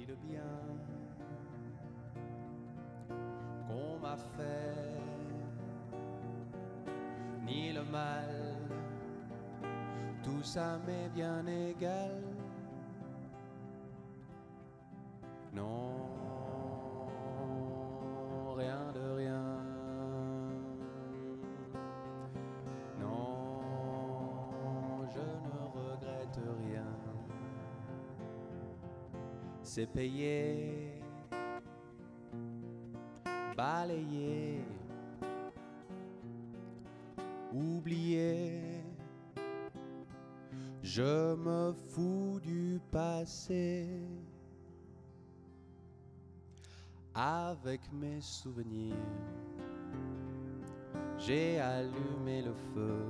ni le bien qu'on m'a fait, ni le mal, tout ça m'est bien égal. Non, rien de rien. Non, je ne regrette rien. C'est payé, balayé, oublié. Je me fous du passé. Avec mes souvenirs, j'ai allumé le feu.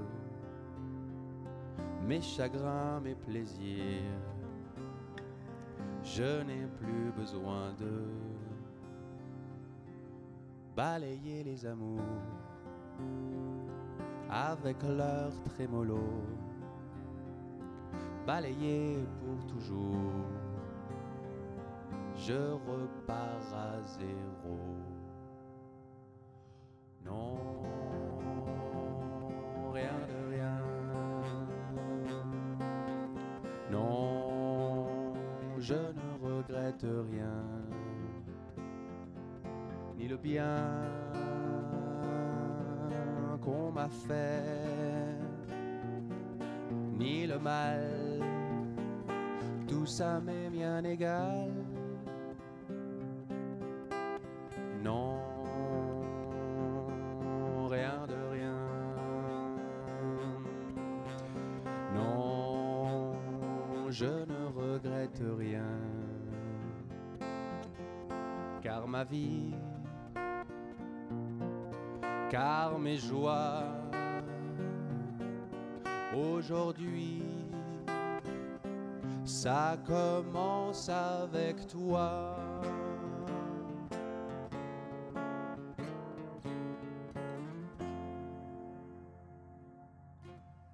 Mes chagrins, mes plaisirs, je n'ai plus besoin de balayer les amours avec leur trémolo, balayer pour toujours. Je repars à zéro. Non, rien de rien. Non, je ne regrette rien. Ni le bien qu'on m'a fait, ni le mal, tout ça m'est bien égal. Non, rien de rien. Non, je ne regrette rien. Car ma vie, car mes joies, aujourd'hui, ça commence avec toi.